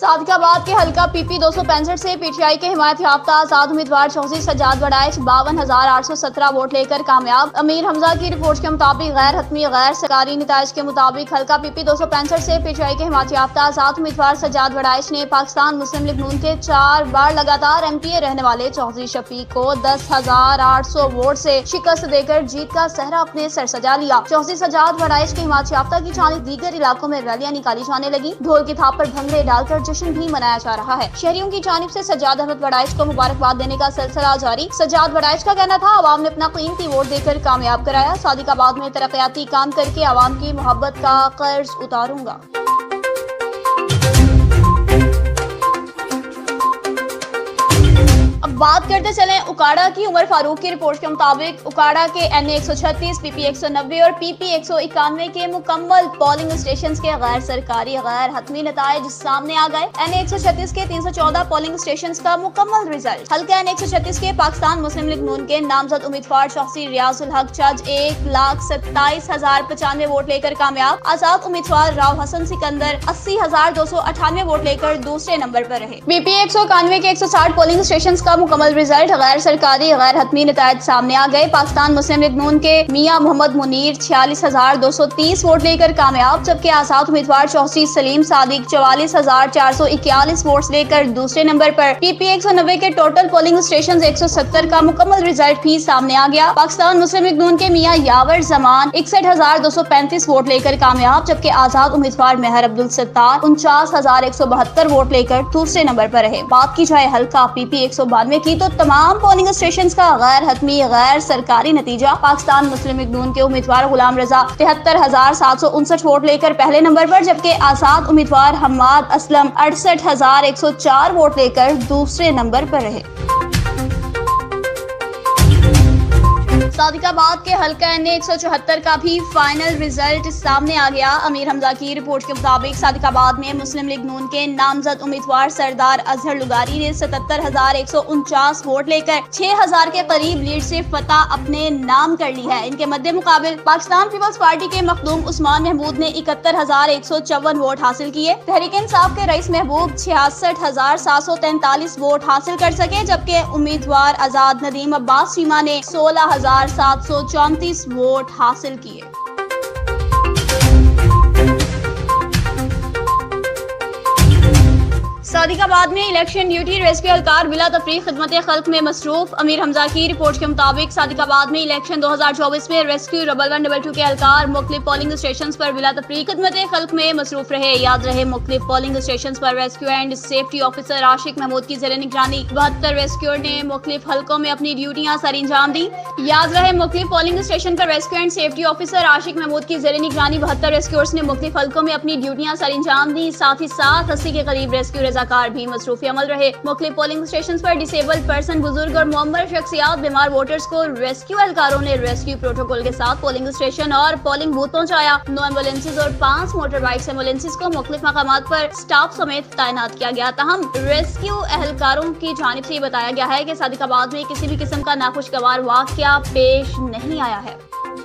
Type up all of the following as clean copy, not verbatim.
सादिकाबाद के हल्का PP 265 से PTI के हिमायत याफ्ता आजाद उम्मीदवार चौधरी सज्जाद वड़ाइच 52,817 वोट लेकर कामयाब। अमीर हमजा की रिपोर्ट के मुताबिक गैर हतमी गैर सरकारी नताइज के मुताबिक हल्का PP 265 से PTI के हिमायत याफ्ता आजाद उम्मीदवार सज्जाद वड़ाइच ने पाकिस्तान मुस्लिम लीग नून के 4 बार लगातार MPA रहने वाले चौधरी शफीक को 10,800 वोट से शिकस्त देकर जीत का सहरा अपने सर सजा लिया। चौधरी सज्जाद वड़ाइच के हिमायत याफ्ता की जानिब दीगर इलाकों में रैलियां निकाली जाने लगी। ढोल की थाप पर भंगड़े डालकर जश्न भी मनाया जा रहा है। शहरियों की जानिब से सज्जाद अहमद वड़ाइच को मुबारकबाद देने का सिलसिला जारी। सज्जाद वड़ाइच का कहना था, अवाम ने अपना कीमती वोट देकर कामयाब कराया। सादिकाबाद में तरक्याती काम करके अवाम की मोहब्बत का कर्ज उतारूंगा। अब बात करते चलें उकाड़ा की। उमर फारूक की रिपोर्ट के मुताबिक उकाड़ा के NA 136, PP 190 और PP 191 के मुकम्मल पोलिंग स्टेशन के गैर सरकारी गैर हतमी नताइज सामने आ गए। NA 136 के 314 पोलिंग स्टेशन का मुकम्मल रिजल्ट। हल्का NA 136 के पाकिस्तान मुस्लिम लीग नून के नामजद उम्मीदवार चौधरी रियाजुल हक चज 1,27,095 वोट लेकर कामयाब। आजाद उम्मीदवार राव हसन सिकंदर 80,298 वोट लेकर दूसरे नंबर पर रहे। PP 191 के 160 पोलिंग स्टेशन का मुकम्मल रिजल्ट गैर सरकारी गैर हतमी नताइज सामने आ गए। पाकिस्तान मुस्लिम लीग नून के मियां मोहम्मद मुनीर 46,230 वोट लेकर कामयाब, जबकि आजाद उम्मीदवार चौधरी सलीम सादिक 44,441 वोट लेकर दूसरे नंबर पर। PP 190 के टोटल पोलिंग स्टेशन 170 का मुकम्मल रिजल्ट भी सामने आ गया। पाकिस्तान मुस्लिम लीग नून के मियां यावर जमान 61,235 वोट लेकर कामयाब, जबकि आजाद उम्मीदवार मेहर अब्दुल सत्तार 49,172 वोट लेकर दूसरे नंबर पर रहे। बात की जाए हल्का PP 192 की तो तमाम पोलिंग स्टेशन का गैर हतमी गैर सरकारी नतीजा। पाकिस्तान मुस्लिम लीग नून के उम्मीदवार गुलाम रजा 73,759 वोट लेकर पहले नंबर पर, जबकि आजाद उम्मीदवार हम्माद असलम 68,104 वोट लेकर दूसरे नंबर पर रहे। सादिकाबाद के हल्का NA 174 का भी फाइनल रिजल्ट सामने आ गया। अमीर हमजा की रिपोर्ट के मुताबिक सादिकाबाद में मुस्लिम लीग नून के नामजद उम्मीदवार सरदार अजहर लुगारी ने 77,149 वोट लेकर 6,000 के करीब लीड से फतह अपने नाम कर ली है। इनके मद्दे मुकाबिल पाकिस्तान पीपल्स पार्टी के मखदूम उस्मान महमूद ने 71,154 वोट हासिल किए। तहरीक इंसाफ के रईस महबूब 66,743 वोट हासिल कर सके, जबकि उम्मीदवार आजाद नदीम अब्बास चीमा ने 16,734 वोट हासिल किए। सादिकाबाद में इलेक्शन ड्यूटी रेस्क्यू एहलकार बिला तफरीक खिदमत खल्क में मसरूफ। अमीर हमजा की रिपोर्ट के मुताबिक सादिकाबाद में इलेक्शन 2024 में रेस्क्यू 11122 के एहलकार मुख्तलिफ पोलिंग स्टेशन पर बिला तफरीक खिदमत खल्क में मसरूफ रहे। याद रहे, मुख्तलिफ पोलिंग स्टेशन पर rescue and safety officer Ashiq Mahmood की ज़ेर निगरानी 72 रेस्क्यूअर ने मुख्तलिफ हल्कों में अपनी ड्यूटियां सर अंजाम दी। याद रहे, मुख्तलिफ पोलिंग स्टेशन पर rescue and safety officer Ashiq Mahmood की ज़ेर निगरानी 72 रेस्क्यूअर्स ने मुख्तलिफ हल्कों में अपनी ड्यूटियां सर अंजाम दी। साथ ही साथ 80 के करीब रेस्क्यू रजाकार भी मसरूफी अमल रहे। मुख्तलिफ पोलिंग स्टेशन पर डिसेबल्ड पर्सन, बुजुर्ग और मुअम्मर शख्सियात, बीमार वोटर्स को रेस्क्यू एहलकारों ने रेस्क्यू प्रोटोकॉल के साथ पोलिंग स्टेशन और पोलिंग बूथ पहुंचाया। 9 एम्बुलेंसेज और 5 मोटर बाइक्स एम्बुलेंसेज को मुख्तलिफ मकामात पर स्टाफ समेत तैनात किया गया। तहम रेस्क्यू एहलकारों की जानिब से बताया गया है कि सादिकाबाद में किसी भी किस्म का नाखुशगवार वाकया पेश नहीं आया है।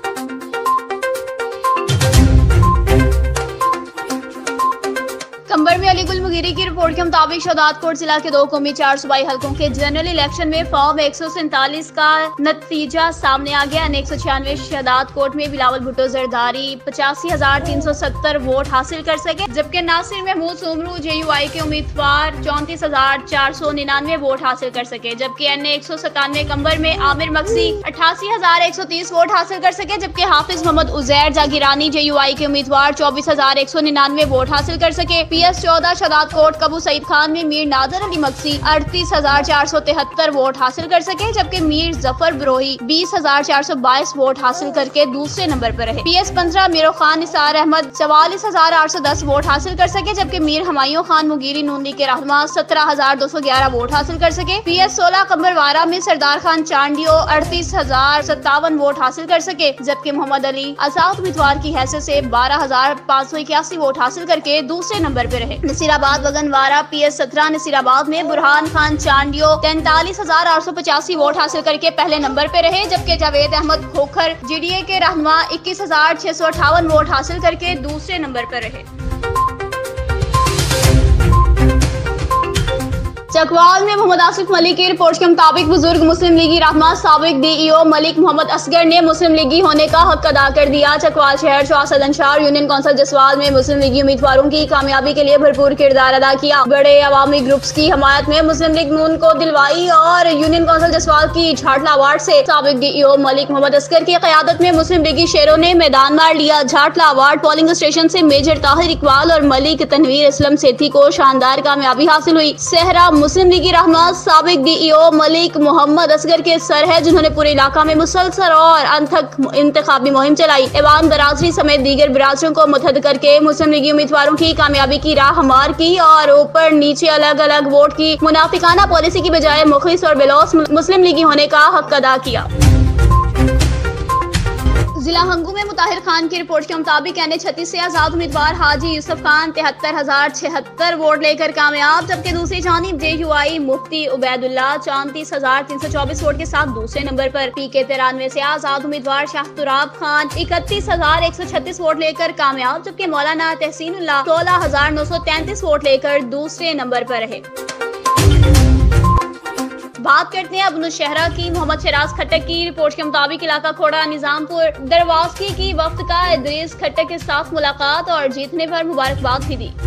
कंबर में अली गुल मुगीरी की रिपोर्ट के मुताबिक शहदादकोट जिला के 2 कौमी 4 सूबाई हल्कों के जनरल इलेक्शन में फॉर्म 147 का नतीजा सामने आ गया। 196 शहदादकोट में बिलावल भुट्टो जरदारी 85,370 वोट हासिल कर सके, जबकि नासिर महमूद सोमरू JUI के उम्मीदवार 34,499 वोट हासिल कर सके, जबकि NA 197 कंबर में आमिर मक्सी 88,130 वोट हासिल कर सके, जबकि हाफिज मोहम्मद उजैर जागीरानी JUI के उम्मीदवार 24,199 वोट हासिल कर सके। PS 14 शहदादकोट कबू सईद खान में मीर नादर अली मक्सी 38,473 वोट हासिल कर सके, जबकि मीर जफर बरोही 20,422 वोट हासिल करके दूसरे नंबर पर रहे। PS 15 मीरो खान निसार अहमद 44,810 वोट हासिल कर सके, जबकि मीर हमायूं खान मुगीरी नूनी के रहनुमा 17,211 वोट हासिल कर सके। PS 16 कंबरवारा में सरदार खान चांडियो 38,057 वोट हासिल कर सके, जबकि मोहम्मद अली आजाद उम्मीदवार की हैसियत से 12,581 वोट हासिल करके दूसरे नंबर पे रहे। नसीराबाद वगनवारा PS 17 नसीराबाद में बुरहान खान चांडियो 43,885 वोट हासिल करके पहले नंबर पे रहे, जबकि जावेद अहमद खोखर GDA के रहनुमा 21,658 वोट हासिल करके दूसरे नंबर पर रहे। चकवाल में मोहम्मद आसिफ मलिक की रिपोर्ट के मुताबिक बुजुर्ग मुस्लिम लीगी रहमा साबिक DEO मलिक मोहम्मद असगर ने मुस्लिम लीगी होने का हक अदा कर दिया। चकवाल शहर चौसद अंशार यूनियन कौंसिल जसवाल में मुस्लिम लीगी उम्मीदवारों की कामयाबी के लिए भरपूर किरदार अदा किया। बड़े अवामी ग्रुप्स की हमायत में मुस्लिम लीग नून को दिलवाई और यूनियन कौंसिल जसवाल की झाटला वार्ड से साबिक DEO मलिक मोहम्मद असगर की क़यादत में मुस्लिम लीगी शेरों ने मैदान मार लिया। झाटला वार्ड पोलिंग स्टेशन से मेजर ताहिर इकबाल और मलिक तनवीर इस्लाम सेठी को शानदार कामयाबी हासिल हुई। सहरा मुस्लिम लीगी रहमा साबिक DEO मलिक मोहम्मद असगर के सर है, जिन्होंने पूरे इलाका में मुसलसल और अनथक इंतखाबी मुहिम चलाई। ऐवान बरादरी समेत दीगर बिरादरों को मुतहद करके मुस्लिम लीगी उम्मीदवारों की कामयाबी की राह हमार की और ऊपर नीचे अलग अलग वोट की मुनाफिकाना पॉलिसी की बजाय मुखलिस और बेलौस मुस्लिम लीगी होने का हक अदा किया। जिला हंगू में मुताहिर खान की रिपोर्ट के मुताबिक NH-36 से आजाद उम्मीदवार हाजी यूसुफ खान 73,076 वोट लेकर कामयाब, जबकि दूसरी जानिब JUI मुफ्ती उबैदुल्लाह 34,324 वोट के साथ दूसरे नंबर पर। PK 93 से आजाद उम्मीदवार शाह तुराब खान 31,136 वोट लेकर कामयाब, जबकि मौलाना तहसीनुल्लाह 16,933 वोट लेकर दूसरे नंबर पर रहे। बात करते हैं अब नौशहरा की। मोहम्मद शराज खट्टक की रिपोर्ट के मुताबिक इलाका खोड़ा निजामपुर दरवाज़की की वफ्द का इदरीस खट्टक के साथ मुलाकात और जीतने पर मुबारकबाद भी दी।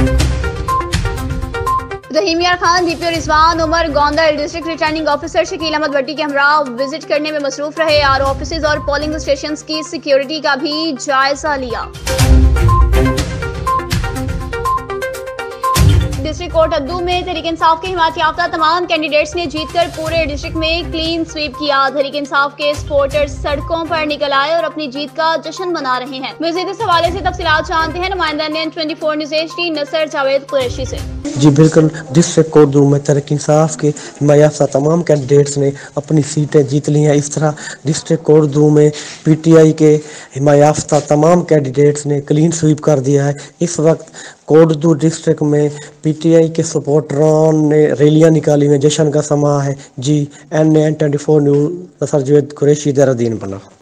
Rahim Yar Khan DPO Rizwan Umar Gondal district returning officer Shakeel Ahmed Bhatti के हमरा विजिट करने में मसरूफ रहे और ऑफिसेज और पोलिंग स्टेशन की सिक्योरिटी का भी जायजा लिया। डिस्ट्रिक्ट कोर्ट अद्दू में तहरीक इंसाफ के हिमायत याफ्ता तमाम कैंडिडेट्स ने जीतकर पूरे डिस्ट्रिक्ट में क्लीन स्वीप किया। तहरीक इंसाफ के सपोर्टर्स सड़कों पर निकल आए और अपनी जीत का जश्न मना रहे हैं। मज़ीद इस हवाले से तफसीलात जानते हैं नुमाइंदा NN24 news HD Nasar Javed Qureshi से। जी बिल्कुल, डिस्ट्रिक्ट कोर्ट दो में तहरीक इंसाफ के हिमायत याफ्ता तमाम कैंडिडेट्स ने अपनी सीटें जीत ली हैं। इस तरह डिस्ट्रिक्ट कोर्ट दो में PTI के हिमायत याफ्ता तमाम कैंडिडेट्स ने क्लीन स्वीप कर दिया है। इस वक्त कोटदू डिस्ट्रिक्ट में PTI के सपोर्टरों ने रैलियां निकाली हुई, जश्न का समा है। जी NN24 न्यूज़ नसर जावेद कुरैशी देहरादून बना।